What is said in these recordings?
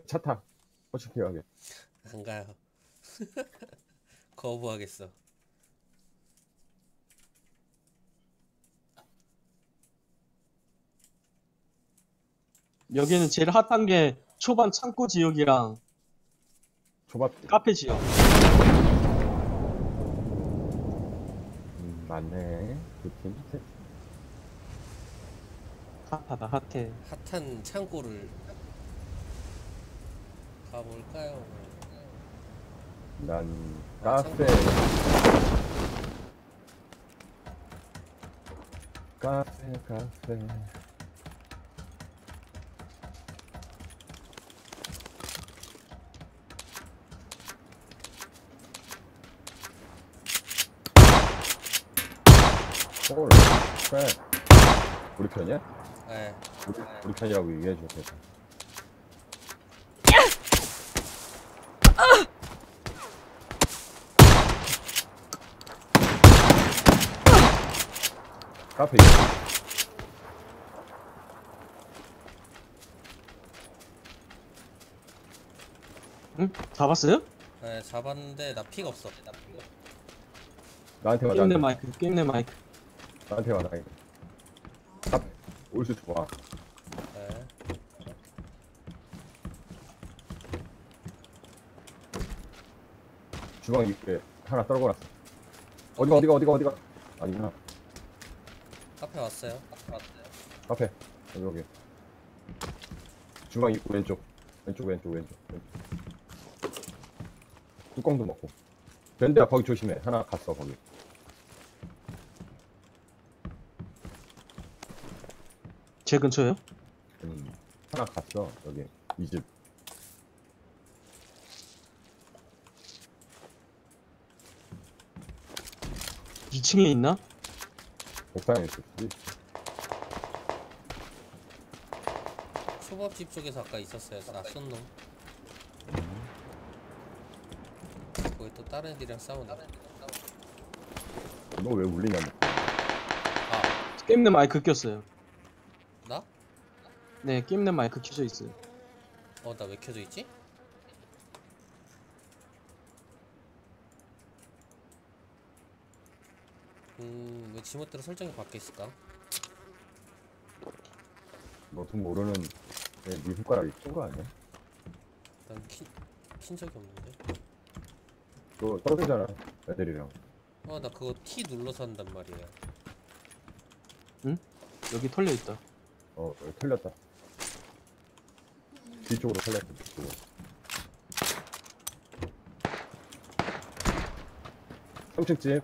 차 타. 호치키하게. 안 가요. 거부하겠어. 여기는 제일 핫한 게 초반 창고 지역이랑 초밥. 카페 지역. 맞네. 그 팀. 핫하다, 핫해. 핫한 창고를 가볼까요? 난 카페. 카페. 홀. 그래. 우리 편이야? 네. 우리 편이라고 얘기해 줘. 카페. 응? 잡았어요? 네, 잡았는데 나 피가 없어. 나한테 와. 게임 내 마이크, 게임 내 마이크. 나한테 와. 나한테. 카페. 올수 좋아. 네. 주방 입구에 하나 떨궈놨어. 어디가? 아니구나. 카페 왔어요. 카페. 여기. 주방 입구 왼쪽. 뚜껑도 먹고. 밴드야 거기 조심해. 하나 갔어 거기. 제 근처에요? 하나 갔어 여기 이 집. 이 2층에 있나? 옥상에 있었지. 초밥집 쪽에서 아까 있었어요. 나 쏜놈. 거기 또 다른 애들이랑 싸우네. 너 왜 울리냐? 아, 게임 내 마이크 꼈어요. 나? 네, 게임 내 마이크 켜져 있어요. 나 왜 켜져 있지? 왜 지멋대로 설정이 바뀌어 있을까? 너도 모르는 네 손가락이 큰 거 아니야? 난 킨 적이 없는데. 그거 떨어지잖아 애들이랑. 나 그거 T 눌러서 한단 말이에요. 여기 털려 있다. 여기 털렸다. 뒤쪽으로 털렸다. 뒤쪽으로. 3층 집.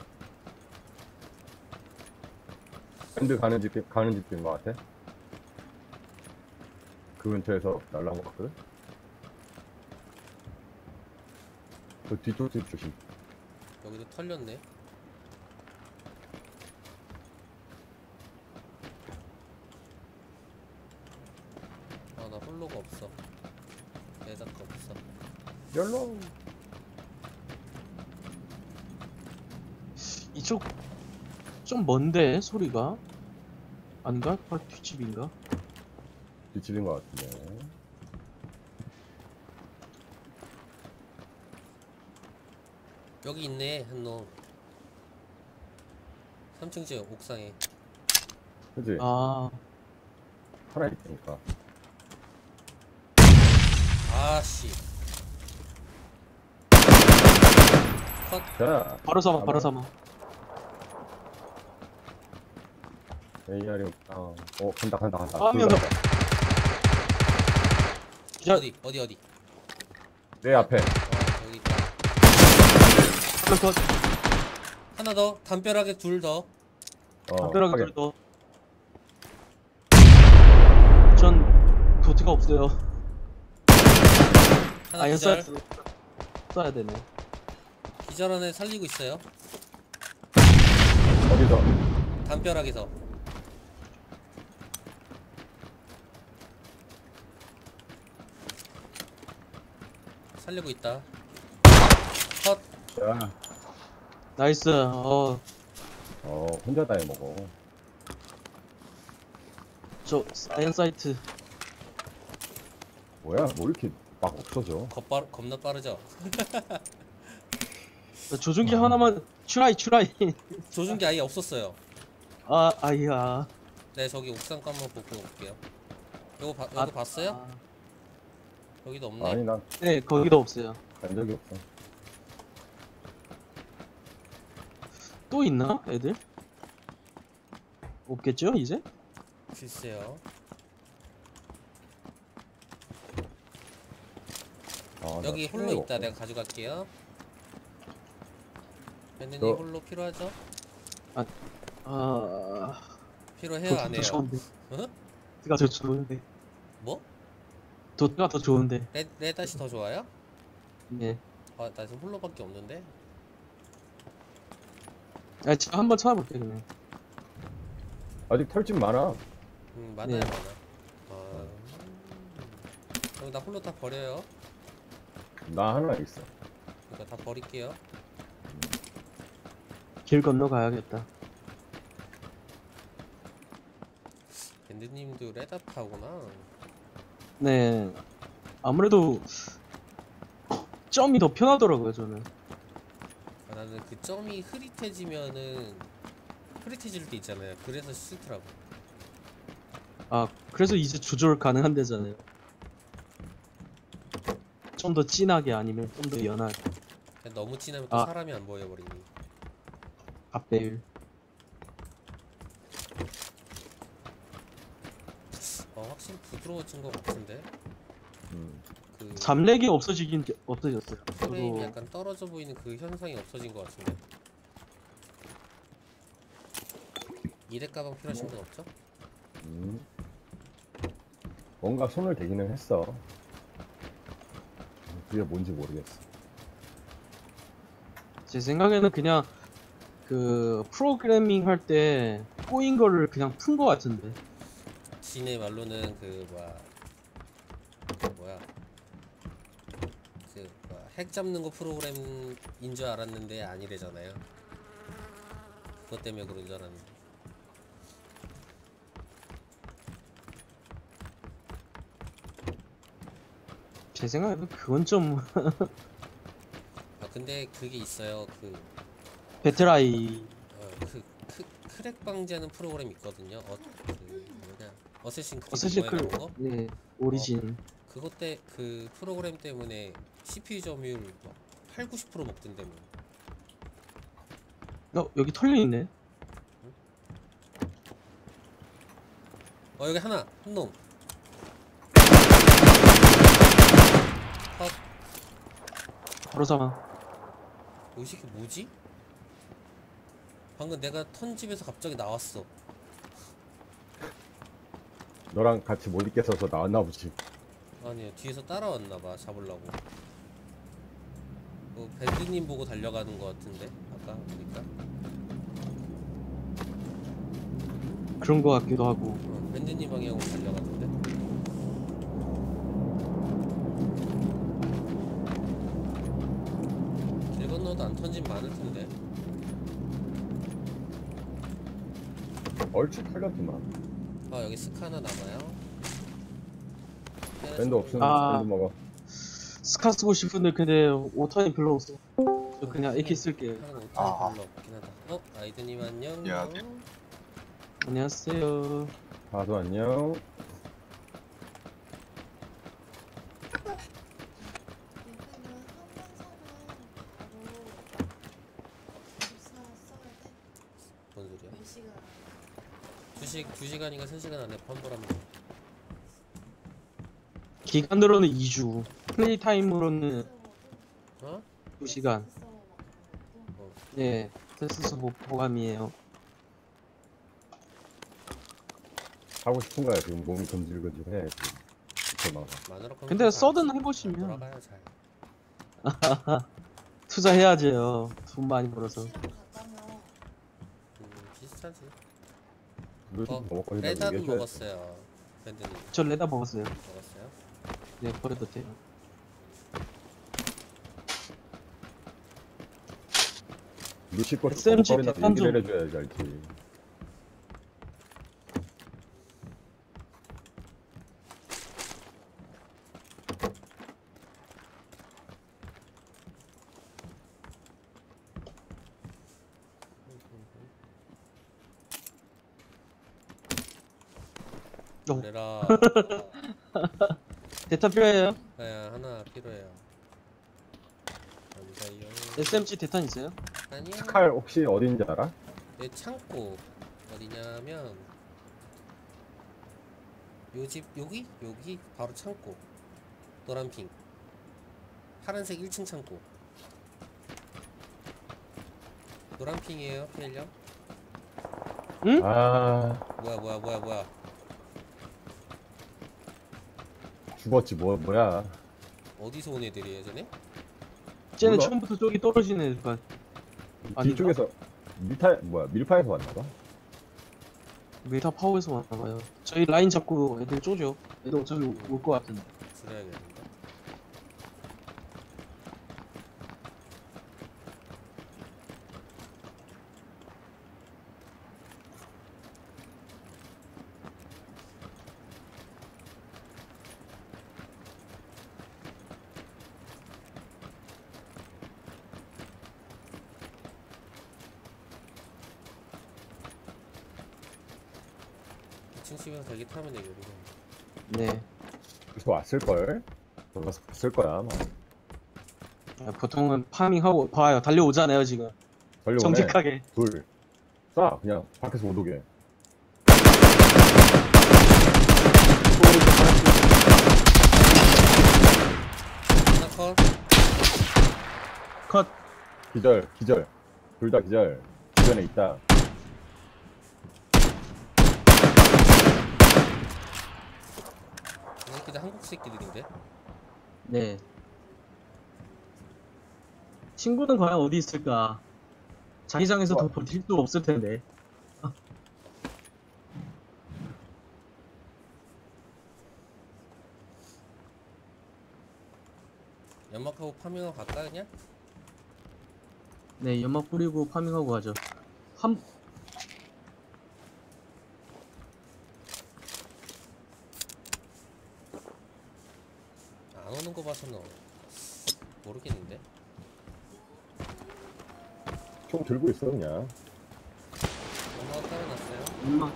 밴드 가는 집인 것 같아. 그 근처에서 날라온 것 같거든. 그 뒤쪽 집 조심. 여기도 털렸네. 나 홀로가 없어. 레다가 없어. 열로. 이쪽 좀 먼데 소리가? 아닌가? 뒷집인가? 뒷집인 것 같은데. 여기 있네, 한 놈. 3층 집 옥상에. 그치? 아, 하나 있으니까. 아씨. 컷. 자. 바로 삼아. AR이 간다. 아, 한 명 더. 기절, 어디? 내 앞에. 여기 있다. 한명 컷. 하나 더. 담벼락에 둘 더. 담벼락에 하게. 둘 더. 전 도트가 없어요. 하나 아이언 기절. 써야 되네. 기절한 애 살리고 있어요. 어디서? 담벼락에서. 살리고 있다. 컷. 자. 나이스. 혼자 다 해먹어. 저 아이언 사이트. 뭐야? 뭐 이렇게 막 없어져? 겁나 빠르죠? 조준기 하나만 추라이. 조준기 아예 없었어요. 아, 아이야. 네, 저기 옥상 거 한번 보고 올게요. 여기 아, 봤어요? 아. 여기도 없네. 아니 난 네, 거기도 없어요. 간 적이 없어. 또 있나, 애들? 없겠죠, 이제? 글쎄요. 아, 나 여기 홀로 체력이 있다. 없어. 내가 가져갈게요. 밴드님 저- 홀로 필요하죠? 아, 필요해요, 안 도트가 해요? 좋은데. 어? 도트가 더 좋은데. 뭐? 도트가 더 좋은데. 레닷이 더 좋아요? 네. 아, 나 지금 홀로밖에 없는데. 아, 제가 한번 찾아볼게요, 그냥. 아직 털집 많아. 많아요, 네. 많아. 아, 그럼 나 홀로 다 버려요. 나 하나 있어. 그러니까 다 버릴게요. 길 건너 가야겠다. 밴드님도 레닷하구나. 네. 아무래도 점이 더 편하더라고요, 저는. 아, 나는 그 점이 흐릿해질 때 있잖아요. 그래서 싫더라고. 아, 그래서 이제 조절 가능한데잖아요. 좀 더 진하게 아니면 좀 더 연하게. 그냥 너무 진하면 또 아. 사람이 안 보여버리니. 앞배율. 확실히 부드러워진 것 같은데. 음. 그 잡렉이 없어졌어요. 프레임이 저도 약간 떨어져 보이는 그 현상이 없어진 것 같은데. 이래 가방 필요하신 분 없죠? 뭔가 손을 대기는 했어. 그게 뭔지 모르겠어. 제 생각에는 그냥 그 프로그래밍 할 때 꼬인 거를 그냥 푼 거 같은데. 지네 말로는 그 핵 잡는 거 프로그램인 줄 알았는데 아니래잖아요. 그것 때문에 그런 줄 알았는데. 제 생각에는 그건 좀 아 근데 그게 있어요. 배틀아이. 크랙 방지하는 프로그램 있거든요. 뭐냐 어쌔신 어쌔신 크리드 뭐에 나온 거? 네, 오리진. 그것 때 그 프로그램 때문에 CPU 점유율 막 8, 90% 먹던데 뭐. 여기 털려 있네. 여기 한 놈. 바로 잡아. 이 새끼 뭐지? 방금 내가 턴 집에서 갑자기 나왔어. 너랑 같이 못 있겠어서 나왔나 보지. 아니 뒤에서 따라왔나봐 잡으려고. 밴드님 보고 달려가는 것 같은데 아까 보니까. 그런 거 같기도 하고. 밴드님 방향으로 달려가던데. 길 건너도 안 턴진 많을 텐데. 얼추 털렸구만. 여기 스카 하나 남아요. 밴드 없으면 아. 밴드 먹어. 스카 쓰고 싶은데 근데 오탄이 별로 없어. 저 그냥 AK 쓸게요. 하는 오탄이 별로 없긴 하다. 아이드님 안녕. 야, 네. 안녕하세요. 다도 안녕. 뭔 소리야? 2시간인가 3시간 안에 환불하면 돼. 기간으로는 2주. 플레이 타임으로는 어? 2시간. 네, 테스트 보감이에요. 하고 싶은 거야 지금 몸이 건질건질해. 지금. 마누라 컴퓨터 근데 잘 서든 안 해보시면 돌아가요 잘. 투자해야죠. 돈 많이 벌어서. 비슷하지. 그래도 먹고 레다도 얘기해줘야 먹었어요. 밴드님 저 레다 먹었어요. 먹었어요? 네, 버려도 돼요. 루시 거 SMG 버린다고 대탄 좀- 얘기를 해줘야지 알지. 그래라. 대탄 필요해요? 네, 하나 필요해요. 감사해요. SMG 대탄 있어요? 아니요. 스칼 혹시 어딘지 알아? 내 창고 어디냐면 요 집 여기 바로 창고. 노란핑. 파란색 1층 창고. 노란핑이에요, 필령. 응? 아 뭐야. 죽었지 뭐야. 어디서 온 애들이에요, 쟤네? 쟤는 몰라. 처음부터 저기 떨어지는 애가 아닌가? 뒤쪽에서 밀파에서 왔나봐. 메타 파워에서 왔나봐요. 저희 라인 잡고 애들 쪼죠. 애들 어차피 올 것 같은데. 줄여야겠는데. 층 집에서 대기 타면 되겠네. 네. 그래서 왔을걸? 돌아서 봤을 거야 아마. 보통은 파밍하고 봐요. 달려오잖아요 지금. 전려오네. 정직하게. 둘 쏴 그냥 밖에서 못 오게. 하나 컷. 컷. 기절 둘 다 기절. 주변에 있다. 이 새끼들 한국 새끼들인데. 네. 친구는 과연 어디 있을까? 자기장에서 더 버틸 수 없을 텐데. 연막하고 파밍하고 갈까 그냥? 네, 연막 뿌리고 파밍하고 가죠. 한 안 오는 거 봐서는 모르겠는데. 총 들고 있어 그냥. 연막 깔아놨어요. 연막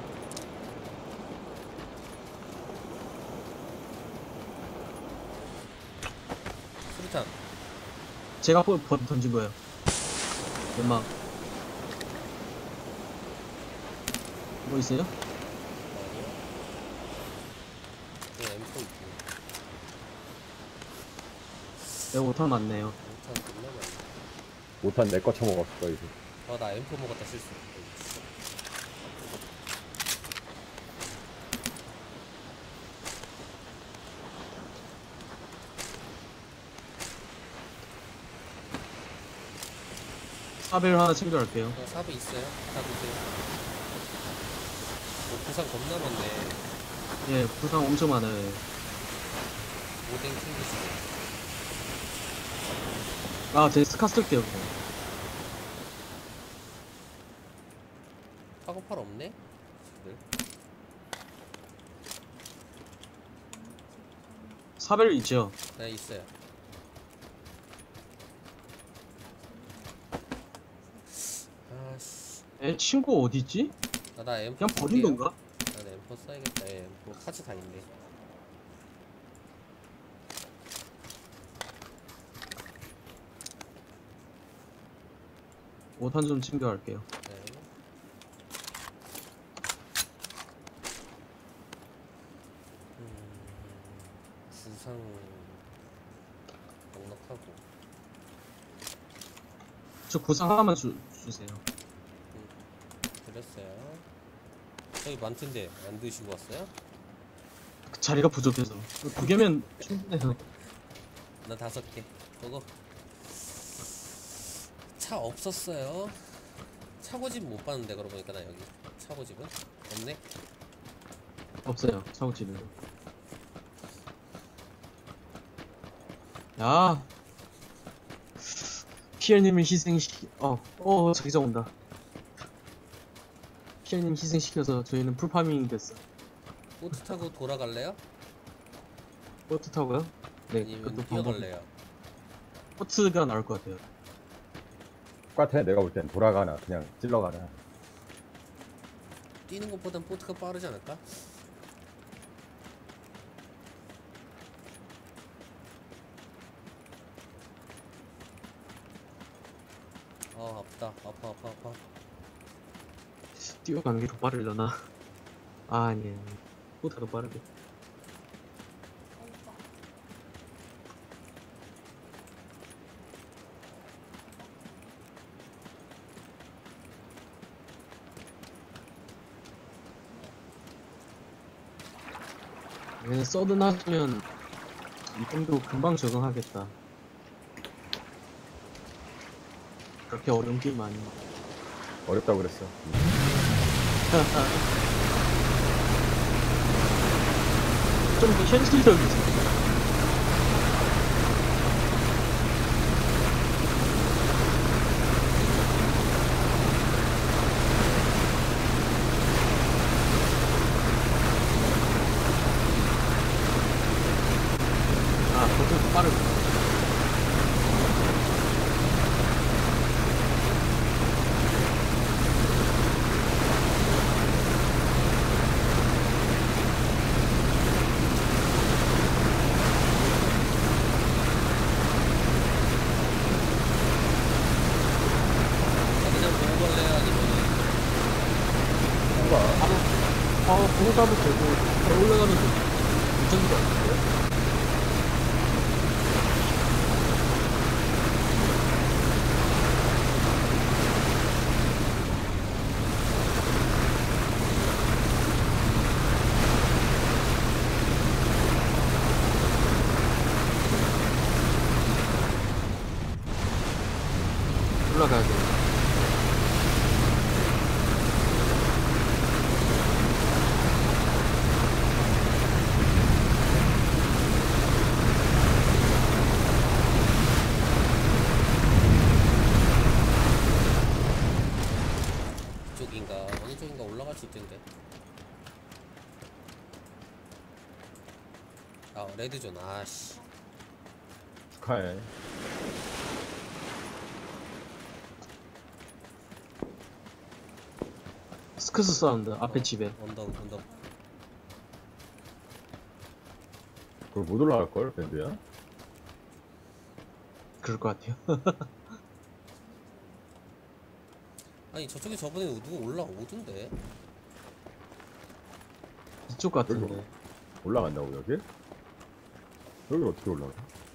수류탄. 제가 던진 거예요. 연막 뭐 있어요? 아니요. 그 M4 있고. 내가 오탄 맞네요. M4 존나 많네. 못한 내 거 처먹었을 거야 이제. 나 M4 먹었다 실수. 사벨 하나 챙겨갈게요. 사부 있어요? 다 드세요. 부상 겁나 많네. 예, 부상 엄청 많아요. 오뎅 챙기시고. 아, 제 스카 쓸게요. 그냥. 카고팔 없네? 네. 사벨 있죠? 네, 있어요. 아씨. 에, 친구 어디 있지? 나 M4 그냥 버린 쓸게요. 건가? 나 M4 써야겠다. 예, M4 카드 다 있네. 오탄 좀 챙겨갈게요. 네. 부상 넉넉하고. 저 구상 하나만 주세요. 드렸어요. 저기 많던데 안 드시고 왔어요? 그 자리가 부족해서. 두 개면 충분해요. 나 5개. 그거 차 없었어요. 차고집 못 봤는데 그러고 보니까 나 여기 차고집은 없네. 없어요, 차고집은. 야, 피엘님을 자기장 온다. 피엘님 희생시켜서 저희는 풀파밍 됐어. 보트 타고 돌아갈래요? 보트 타고요? 네, 아니면 그것도 방법. 뛰어갈래요? 보트가 나을 것 같아요. 똑같아. 내가 볼 땐 돌아가나 그냥 찔러가나. 뛰는 것보단 보트가 빠르지 않을까? 아프다. 아파. 뛰어가는 게 더 빠르려나? 아, 아니야. 보다 더 빠르게. 얘는 서든하시면 이 정도 금방 적응하겠다. 그렇게 어려운 게임 아니야. 어렵다고 그랬어. 좀 더 현실적이지. 아, 그것도 빠르고. 그냥 먹어볼래 아니면 바로 보고 가도 되고, 바로 올라가도 되고. 괜찮은 것 같은데? 올라가야 돼. 이쪽인가 어느 쪽인가 올라갈 수 있던데. 아 레드존. 아씨. 축하해. 스크스 사운드, 앞에 집에. 언덕. 그걸 못 올라갈걸, 밴드야? 그럴 것 같아요. 아니 저쪽에 저번에 누구 올라오던데. 이쪽 같은데. 올라간다고, 여기? 여기 어떻게 올라가?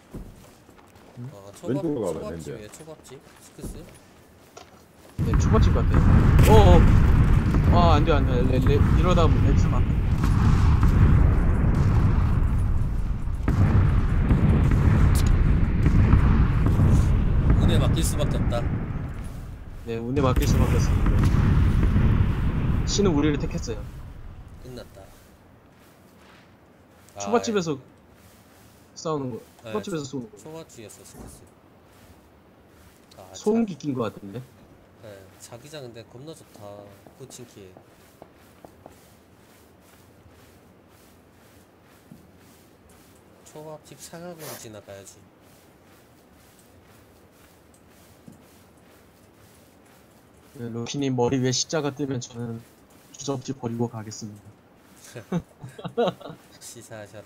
아 왼쪽으로 가봐, 초밥집이에요. 초밥집. 스크스. 네, 초밥집 같아요. 어어. 아, 안 돼. 이러다 렉스 막. 운에 맡길 수밖에 없다. 네, 운에 맡길 수밖에 없습니다. 신은 우리를 택했어요. 끝났다. 초밥집에서 싸우는 거. 네, 초밥집에서 쏘는 거. 초밥집이었어 스크스. 소음기 낀 거 같은데. 네, 자기장 근데 겁나 좋다. 포칭키에. 초밥집 사각으로 지나가야지. 네, 로키님 머리 위에 십자가 뜨면 저는 주접지 버리고 가겠습니다. 시사하셔라.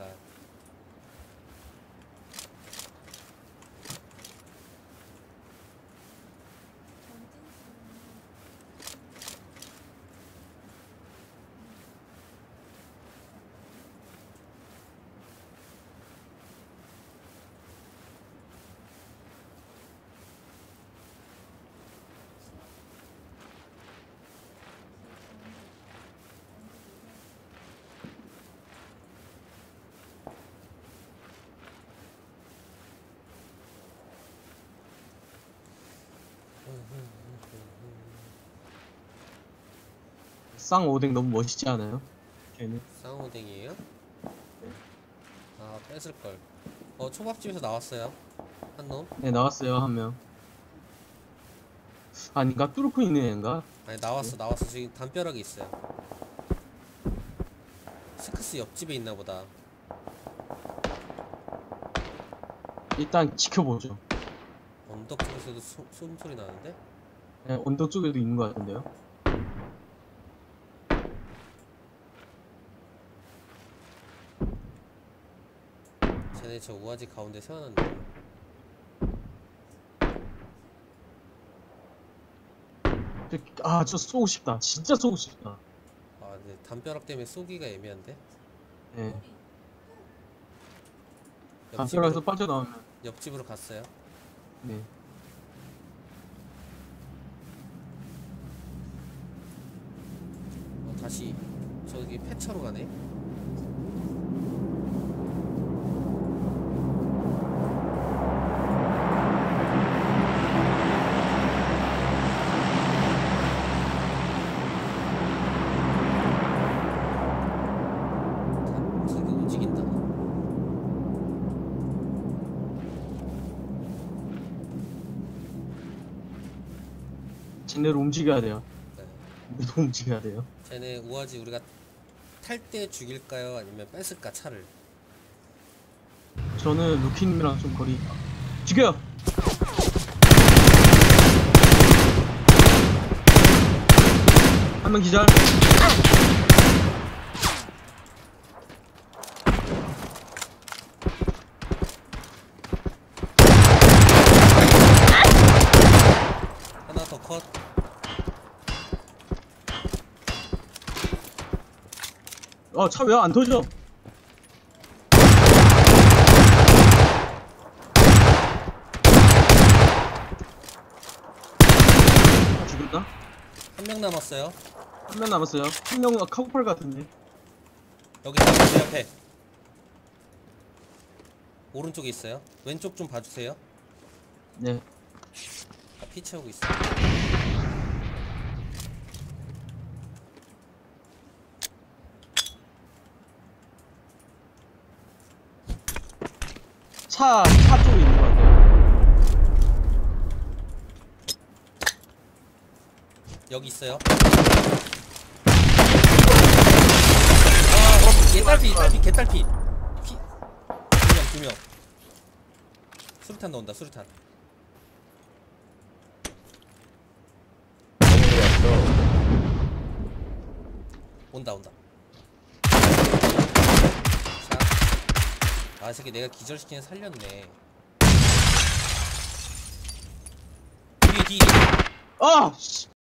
쌍오뎅 너무 멋있지 않아요? 걔는. 쌍호댕이에요? 아 뺏을걸. 초밥집에서 나왔어요 한 놈? 네, 나왔어요, 한 명. 아닌가? 뚫고 있는 애인가? 아니 나왔어 지금 담벼락에 있어요. 스크스 옆집에 있나보다. 일단 지켜보죠. 언덕 쪽에서도 소음소리 나는데? 네, 언덕 쪽에도 있는 것 같은데요? 쟤네 저 우아지 가운데 세워놨네. 저 쏘고 싶다. 진짜 쏘고 싶다. 아 근데 담벼락 때문에 쏘기가 애매한데. 예. 옆집으로, 담벼락에서 빠져나오면. 옆집으로 갔어요. 네. 다시 저기 폐차로 가네. 저기 움직인다. 쟤네를 움직여야 돼요. 네. 우리도 움직여야 돼요. 쟤네 우아지 우리가 탈 때 죽일까요? 아니면 뺏을까 차를? 저는 루키님이랑 좀 거리. 죽여! 한 명 기절. 하나 더 컷. 차 왜 안 터져? 죽였나? 한 명 남았어요. 한 명 남았어요. 한 명은 카고팔 같은데. 여기 제 앞에. 오른쪽에 있어요. 왼쪽 좀 봐주세요. 네. 피 채우고 있어. 차 쪽에 있는 것 같아요. 여기 있어요. 개딸피. 피. 두 명. 수류탄 넣는다. 수류탄. 온다. 자. 이 새끼 내가 기절시키는 살렸네. 뒤에. 씨!